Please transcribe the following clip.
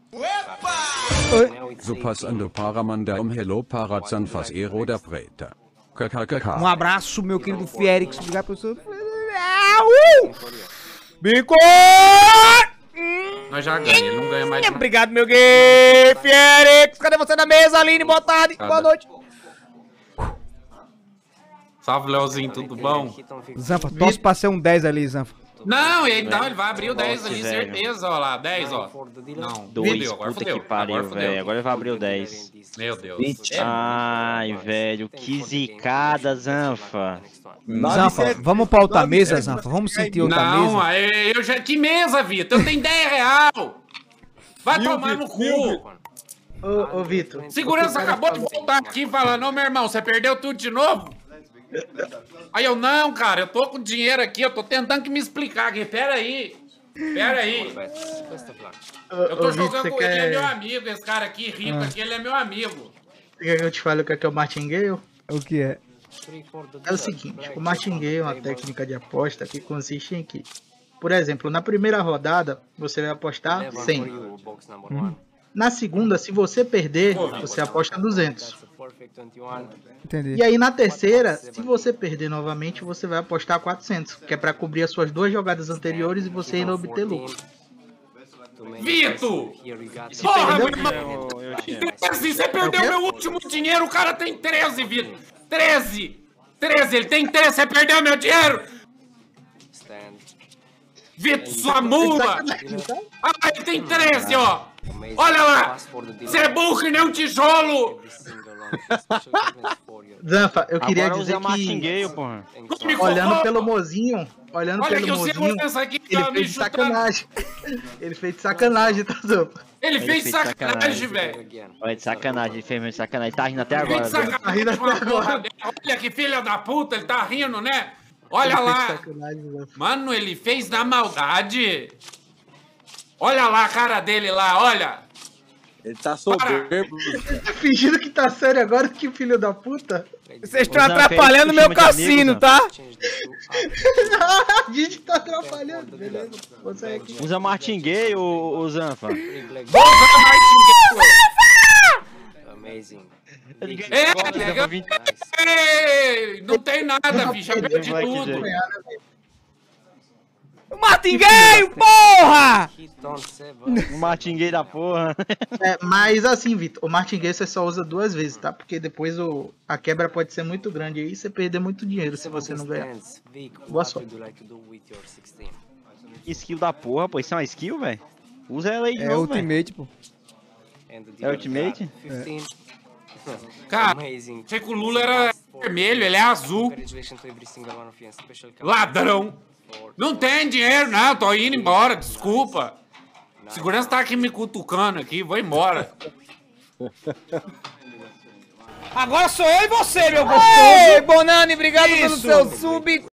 Passando Paramanda Hello Parazanfas Ero da Preta. Um abraço, meu querido Fierix. Obrigado pelo seu... Bico! Nós já ganhamos, ele não ganha mais. Obrigado, meu gay Fierix. Cadê você na mesa, Aline? Boa tarde, boa noite. Salve, Leozinho, tudo bom? Zanfa, torce pra ser um 10 ali, Zanfa. Não, ele vai abrir o 10 ali, certeza, ó lá, 10, ó. Não, 2, agora puta fodeu. que pariu, velho. Agora ele vai abrir o 10. Meu Deus. Ai, velho, que zicada, Zanfa. Zanfa, vamos pra outra mesa, Zanfa? Vamos sentir outra mesa? Não, eu já... Que mesa, Vitor? Eu tenho 10 real. Vai tomar no cu. Ô, Vitor. Segurança acabou de voltar aqui falando, ô, meu irmão, você perdeu tudo de novo? Aí eu, não, cara, eu tô com dinheiro aqui, eu tô tentando que me explicar aqui, pera aí. Eu tô jogando com ele, ele é meu amigo, esse cara aqui, rico aqui, ele é meu amigo. Você quer que eu te fale o que é o martingale? O que é? É o seguinte, o martingale é uma técnica de aposta que consiste em que, por exemplo, na primeira rodada, você vai apostar 100. Na segunda, se você perder, você aposta 200. Entendi. E aí na terceira, se você perder novamente, você vai apostar 400, que é pra cobrir as suas 2 jogadas anteriores e você ainda obter lucro. Vitor! Porra, meu irmão! Assim, você perdeu meu último dinheiro, o cara tem 13, Vitor! 13! 13, ele tem 13, você perdeu meu dinheiro! Vitor, sua mula! Ah, ele tem 13, ó! Olha lá! Você é burro que nem um tijolo! Zanfa, eu queria Agora dizer usa martingale, porra. olhando pelo mozinho, Aqui, ele fez de sacanagem. Ele fez de sacanagem, tá, Zanfa? Ele fez de sacanagem, velho. Olha, de sacanagem, ele fez mesmo de sacanagem. Ele tá rindo até Ele fez agora, de velho. sacanagem, Tá rindo até agora. Olha que filha da puta, ele tá rindo, né? Olha lá. Mano, ele fez na maldade. Olha lá a cara dele lá, olha. Ele tá soberbo. Ele tá fingindo que tá sério agora, que filho da puta. Vocês estão atrapalhando meu cassino, tá? A gente tá atrapalhando, beleza? Você aqui. Usa martingale, ô Zanfa. Ei, não tem nada, bicho, já perdi tudo. Martingale, porra! O martingale da porra. Mas assim, Vitor, o martingale você só usa 2 vezes, tá? Porque depois a quebra pode ser muito grande aí e você perder muito dinheiro se você não ganhar. Boa sorte. Skill da porra, pô. Isso é uma skill, velho? Usa ela aí de novo, ultimate, pô. É ultimate? Cara, achei que o Lula era vermelho, ele é azul. Ladrão. Não tem dinheiro, não. Tô indo embora, desculpa. Segurança tá aqui me cutucando aqui, vou embora. Agora sou eu e você, meu gostoso. Ei, Bonani, obrigado pelo seu sub.